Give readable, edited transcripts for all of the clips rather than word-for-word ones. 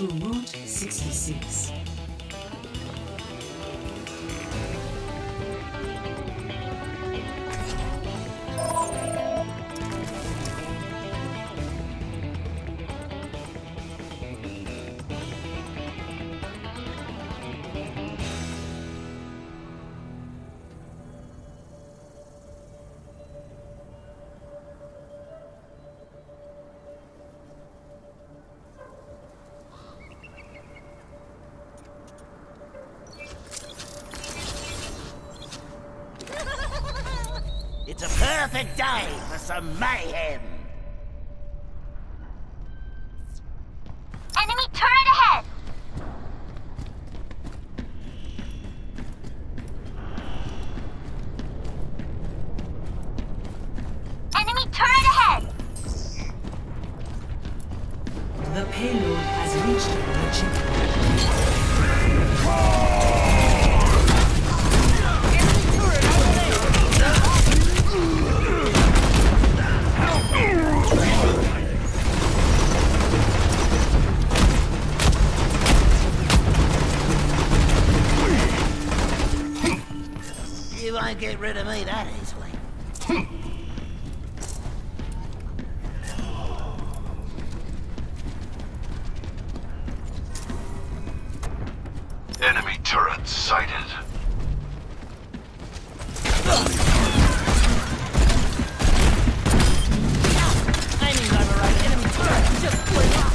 to Route 66. It's a perfect day for some mayhem. Enemy turret ahead! Enemy turret ahead! The payload has reached the checkpoint. You won't get rid of me that easily. Enemy turret sighted. Aiming override. Enemy turret just blew up.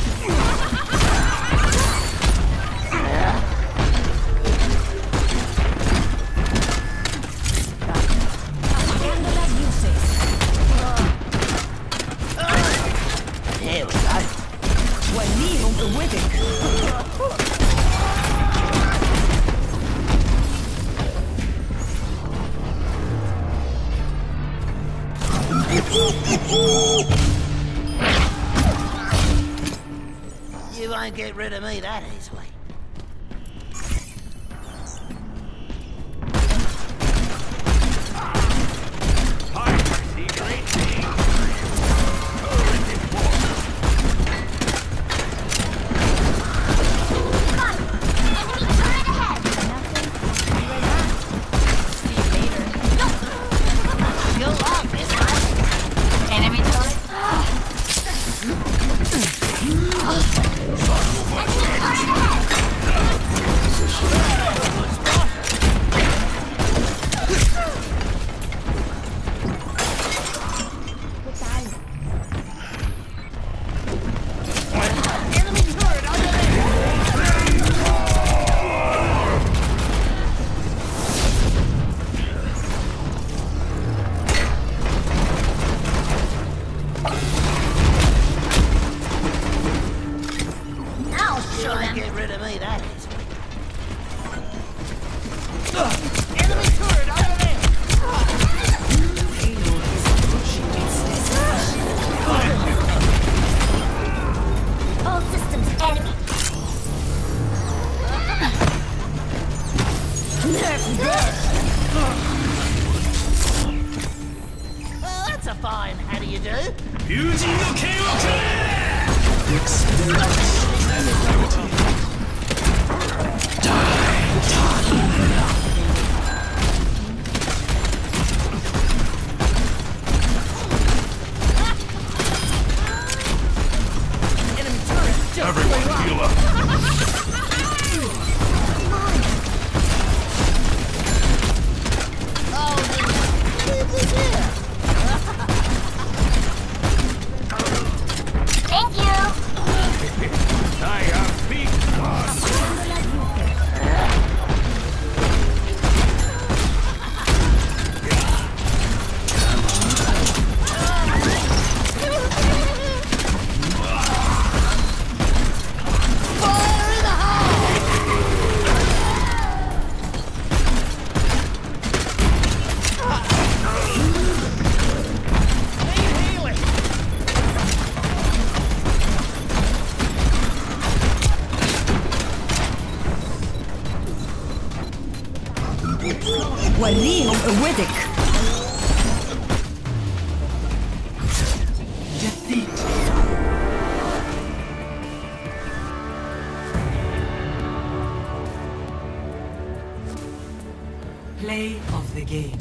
Here we go. وليهم قوتك. You won't get rid of me that easily. Get rid of me that easily. Enemy turret over there! Payload is approaching its destination. All systems enemy. Well, that's a fine how do you do? Enemy turret just Everyone blew up. heal up. Oh, leave this here. Thank you! I have beat Fire in the hole! Need healing. وليهم قوتك. Defeat. Play of the game.